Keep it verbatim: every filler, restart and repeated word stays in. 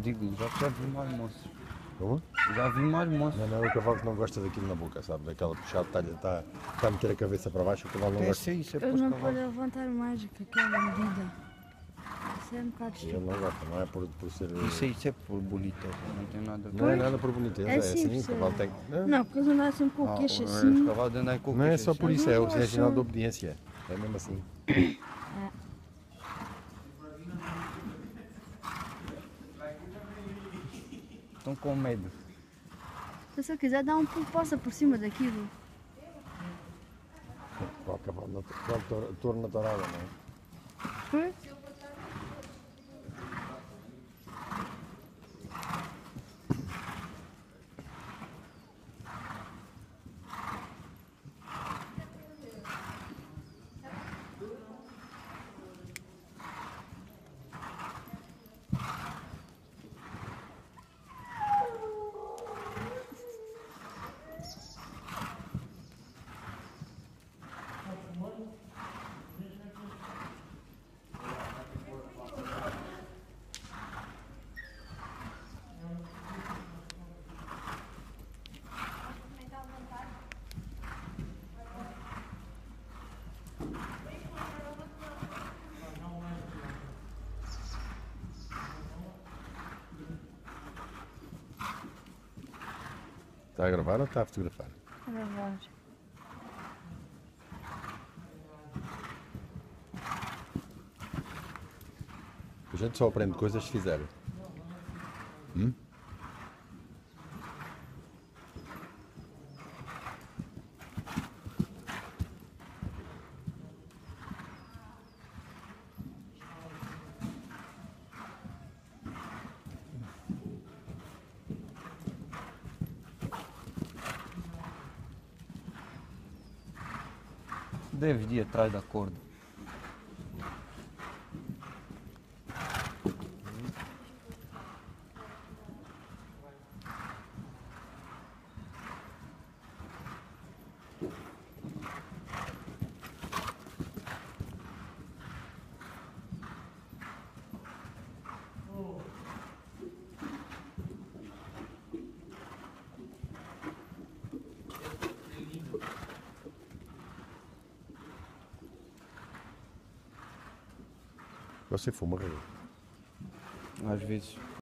digo, já, já vi mais moços. Como? Já vi mais moços. Não, não, o cavalo que não gosta daquilo na boca, sabe? Aquela puxada está tá, tá a meter a cabeça para baixo, o cavalo não gosta. Pensa isso, é para Eu os não pode cavalos. levantar mais que aquela medida. Isso é um bocado E ele estúpido. não gosta, não é por, por ser. Isso, isso é por boniteza, não tem nada a ver. Não é nada por boniteza, É é assim, simples, o cavalo é. tem. Não, Não, porque eles andam assim com Ah, o queixo os assim. cavalos andam com o não é queixo só assim. por isso, é, o- Mas é não sinal acham. de obediência. É mesmo assim. Estão com medo. Se eu quiser dar um pulo, passa por cima daquilo. Qual cavalo? na- Qual touro, touro na tourada, não é? Foi? Está a gravar ou está a fotografar? A gravar. A gente só aprende coisas se fizer. Hum? Deve ir atrás da corda. Você fuma, Raul? Às vezes.